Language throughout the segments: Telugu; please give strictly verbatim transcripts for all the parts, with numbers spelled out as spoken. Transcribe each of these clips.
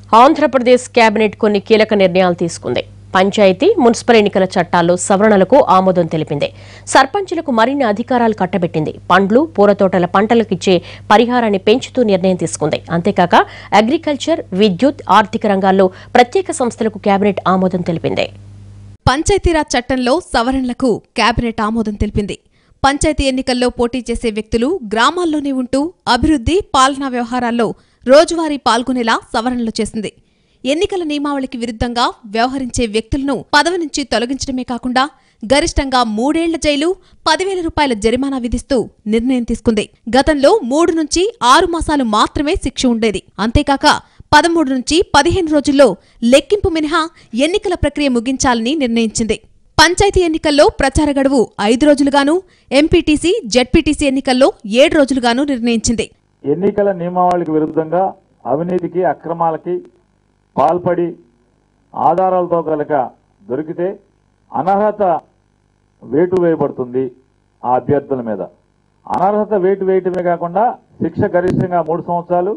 ఆంధ్రప్రదేశ్ కేబినెట్ కొన్ని కీలక నిర్ణయాలు తీసుకుంది. పంచాయతీ మున్సిపల్ ఎన్నికల చట్టాల్లో సవరణలకు ఆమోదం తెలిపింది. సర్పంచులకు మరిన్ని అధికారాలు కట్టబెట్టింది. పండ్లు, పూరతోటల పంటలకిచ్చే పరిహారాన్ని పెంచుతూ నిర్ణయం తీసుకుంది. అంతేకాక అగ్రికల్చర్, విద్యుత్, ఆర్థిక రంగాల్లో ప్రత్యేక సంస్థలకు కేబినెట్ ఆమోదం తెలిపింది. పంచాయతీరాజ్ చట్టంలో సవరణలకు కేబినెట్ ఆమోదం తెలిపింది. పంచాయతీ ఎన్నికల్లో పోటీ చేసే వ్యక్తులు గ్రామాల్లోనే ఉంటూ అభివృద్ధి, పాలనా వ్యవహారాల్లో రోజువారీ పాల్గొనేలా సవరణలు చేసింది. ఎన్నికల నియమావళికి విరుద్ధంగా వ్యవహరించే వ్యక్తులను పదవి నుంచి తొలగించడమే కాకుండా గరిష్టంగా మూడేళ్ల జైలు, పదివేల రూపాయల జరిమానా విధిస్తూ నిర్ణయం తీసుకుంది. గతంలో మూడు నుంచి ఆరు మాసాలు మాత్రమే శిక్ష ఉండేది. అంతేకాక పదమూడు నుంచి పదిహేను రోజుల్లో లెక్కింపు మినహా ఎన్నికల ప్రక్రియ ముగించాలని నిర్ణయించింది. పంచాయతీ ఎన్నికల్లో ప్రచార గడువు ఐదు రోజులుగాను, ఎంపీటీసీ, జెడ్పీటీసీ ఎన్నికల్లో ఏడు రోజులుగాను నిర్ణయించింది. ఎన్నికల నియమావళికి విరుద్ధంగా అవినీతికి, అక్రమాలకి పాల్పడి ఆధారాలతో కనుక దొరికితే అనర్హత వేటు వేయబడుతుంది. ఆ అభ్యర్థుల మీద అనర్హత వేటు వేయటమే కాకుండా శిక్ష గరిష్టంగా మూడు సంవత్సరాలు,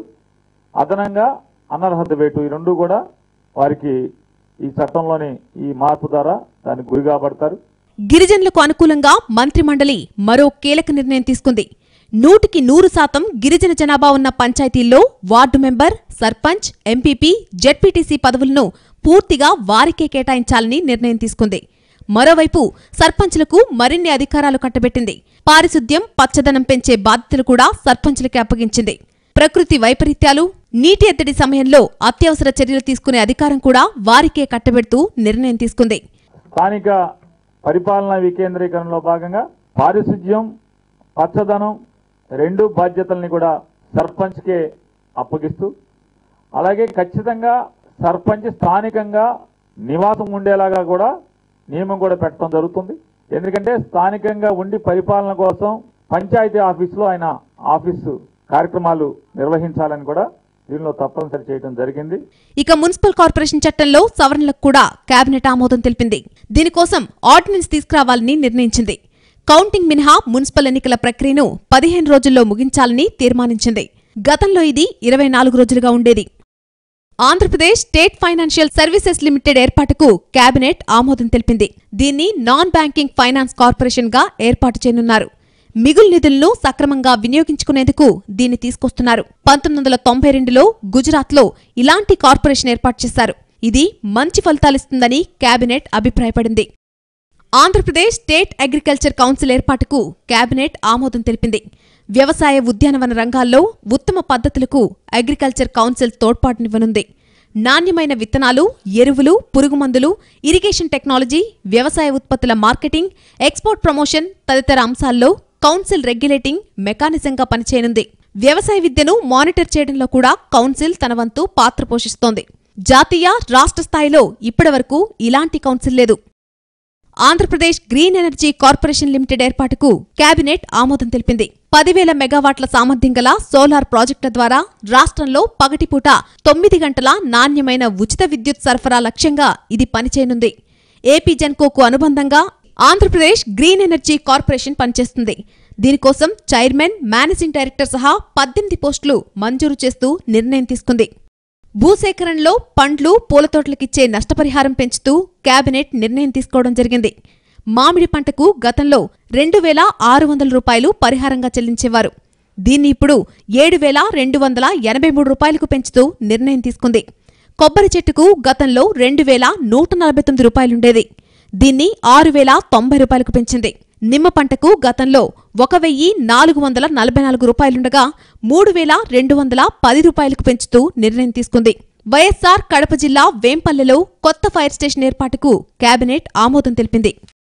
అదనంగా అనర్హత వేటు, ఈ రెండు కూడా వారికి ఈ చట్టంలోని ఈ మార్పు ద్వారా దానికి గురి కాబడతారు. గిరిజనులకు అనుకూలంగా మంత్రిమండలి మరో కీలక నిర్ణయం తీసుకుంది. నూటికి నూరు శాతం గిరిజన జనాభా ఉన్న పంచాయతీల్లో ward member, sarpanch, MPP, ZPTC పదవులను పూర్తిగా వారికే కేటాయించాలని నిర్ణయం తీసుకుంది. మరోవైపు సర్పంచ్లకు మరిన్ని అధికారాలు కట్టబెట్టింది. పారిశుద్ధ్యం, పచ్చదనం పెంచే బాధ్యతలు కూడా సర్పంచ్లకే అప్పగించింది. ప్రకృతి వైపరీత్యాలు, నీటి ఎద్దడి సమయంలో అత్యవసర చర్యలు తీసుకునే అధికారం కూడా వారికే కట్టబెడుతూ నిర్ణయం తీసుకుంది. స్థానిక పరిపాలనా వికేంద్రీకరణలో భాగంగా పారిశుద్ధ్యం, పచ్చదనం రెండు బాధ్యతల్ని కూడా సర్పంచ్కే అప్పగిస్తూ, అలాగే ఖచ్చితంగా సర్పంచ్ స్థానికంగా నివాసం ఉండేలాగా కూడా నియమం కూడా పెట్టడం జరుగుతుంది. ఎందుకంటే స్థానికంగా ఉండి పరిపాలన కోసం పంచాయతీ ఆఫీసులో ఆయన ఆఫీసు కార్యక్రమాలు నిర్వహించాలని కూడా దీనిలో తప్పనిసరి చేయడం జరిగింది. ఇక మున్సిపల్ కార్పొరేషన్ చట్టంలో సవరణలకు కూడా కేబినెట్ ఆమోదం తెలిపింది. దీనికోసం ఆర్డినెన్స్ తీసుకురావాలని నిర్ణయించింది. కౌంటింగ్ మినహా మున్సిపల్ ఎన్నికల ప్రక్రియను పదిహేను రోజుల్లో ముగించాలని తీర్మానించింది. గతంలో ఇది ఇరవై నాలుగు రోజులుగా ఉండేది. Andhra Pradesh state financial services limited ఏర్పాటుకు కేబినెట్ ఆమోదం తెలిపింది. దీన్ని నాన్ బ్యాంకింగ్ ఫైనాన్స్ కార్పొరేషన్ గా ఏర్పాటు చేయనున్నారు. మిగులు నిధులను సక్రమంగా వినియోగించుకునేందుకు దీన్ని తీసుకొస్తున్నారు. పంతొమ్మిది వందల తొంభై రెండులో గుజరాత్లో ఇలాంటి కార్పొరేషన్ ఏర్పాటు చేశారు. ఇది మంచి ఫలితాలిస్తుందని కేబినెట్ అభిప్రాయపడింది. ఆంధ్రప్రదేశ్ స్టేట్ అగ్రికల్చర్ కౌన్సిల్ ఏర్పాటుకు కేబినెట్ ఆమోదం తెలిపింది. వ్యవసాయ, ఉద్యానవన రంగాల్లో ఉత్తమ పద్ధతులకు అగ్రికల్చర్ కౌన్సిల్ తోడ్పాటునివ్వనుంది. నాణ్యమైన విత్తనాలు, ఎరువులు, పురుగుమందులు, ఇరిగేషన్ టెక్నాలజీ, వ్యవసాయ ఉత్పత్తుల మార్కెటింగ్, ఎక్స్పోర్ట్ ప్రమోషన్ తదితర అంశాల్లో కౌన్సిల్ రెగ్యులేటింగ్ మెకానిజంగా పనిచేయనుంది. వ్యవసాయ విద్యను మానిటర్ చేయడంలో కూడా కౌన్సిల్ తన వంతు పాత్ర పోషిస్తోంది. జాతీయ, రాష్ట్ర స్థాయిలో ఇప్పటివరకు ఇలాంటి కౌన్సిల్ లేదు. Andhra Pradesh green energy corporation limited ఏర్పాటుకు కేబినెట్ ఆమోదం తెలిపింది. పదివేల మెగావాట్ల సామర్థ్యం గల సోలార్ ప్రాజెక్టుల ద్వారా రాష్ట్రంలో పగటిపూట తొమ్మిది గంటల నాణ్యమైన ఉచిత విద్యుత్ సరఫరా లక్ష్యంగా ఇది పనిచేయనుంది. ఏపీ జెన్కోకు అనుబంధంగా ఆంధ్రప్రదేశ్ గ్రీన్ ఎనర్జీ కార్పొరేషన్ పనిచేస్తుంది. దీనికోసం చైర్మన్, మేనేజింగ్ డైరెక్టర్ సహా పద్దెనిమిది పోస్టులు మంజూరు చేస్తూ నిర్ణయం తీసుకుంది. భూసేకరణలో పండ్లు, పూలతోటలకిచ్చే నష్టపరిహారం పెంచుతూ కేబినెట్ నిర్ణయం తీసుకోవడం జరిగింది. మామిడి పంటకు గతంలో రెండు వేల ఆరు వందల రూపాయలు పరిహారంగా చెల్లించేవారు. దీన్ని ఇప్పుడు ఏడు వేల రెండు వందల ఎనభై మూడు రూపాయలకు పెంచుతూ నిర్ణయం తీసుకుంది. కొబ్బరి చెట్టుకు గతంలో రెండు వేల నూట నలభై తొమ్మిది రూపాయలుండేది. దీన్ని ఆరు వేల తొంభై రూపాయలకు పెంచింది. నిమ్మ పంటకు గతంలో ఒక వెయ్యి నాలుగు వందల నలభై నాలుగు రూపాయలుండగా మూడు వేల రెండు వందల పది రూపాయలకు పెంచుతూ నిర్ణయం తీసుకుంది. వైఎస్సార్ కడప జిల్లా వేంపల్లెలో కొత్త ఫైర్ స్టేషన్ ఏర్పాటుకు కేబినెట్ ఆమోదం తెలిపింది.